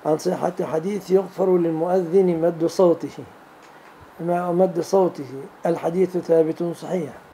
عن صحة حديث يغفر للمؤذن مد صوته. الحديث ثابت صحيح.